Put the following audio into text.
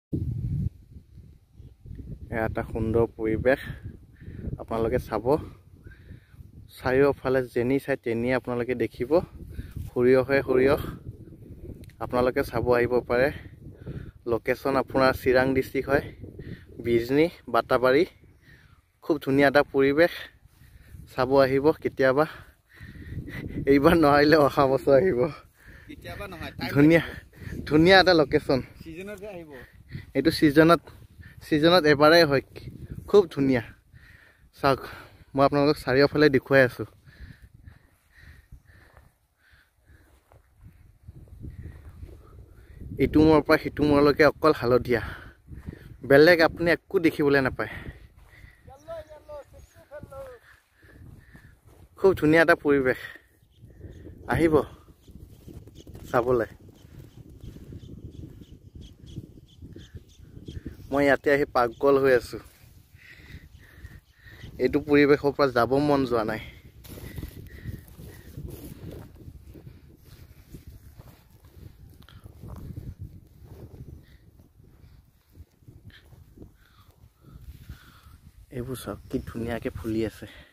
এটা সুন্দৰ পৰিৱেশ আপোনালোকে চাব চাৰিওফালে যেনি চাই তেনি আপোনালোকে দেখিব সৰিয়হ আপোনালোকে চাব আহিব পাৰে লোকেশ্যন আপোনাৰ চিৰাং ডিস্ট্ৰিক্ট হয় বিজনী বাটাবাৰী খুব ধুনীয়া এটা পৰিৱেশ চাব আহিব কেতিয়াবা এইবাৰ নহলে অহা বছৰ আহিব কেতিয়াবা নহয় ধুনীয়া এটা লোকেশ্যন সিজনত আহিব এইটো সিজনত এবাৰে হয় খুব ধুনীয়া চাওক মই আপোনালোকক চাৰিওফালে দেখুৱাই আছো ইটো মোৰ পৰা সিটো মোৰলৈকে অকল হালধীয়া বেলেগ আপুনি একো দেখিবলৈ নাপায় খুব ধুনীয়া এটা পৰিৱেশ আহিব চাবলৈ মই ইয়াতে আহি পাগল হৈ আছো এইটো পৰিৱেশৰ পৰা যাব মন যোৱা নাই এইবোৰ চাওক কি ধুনীয়াকে ফুলি আছে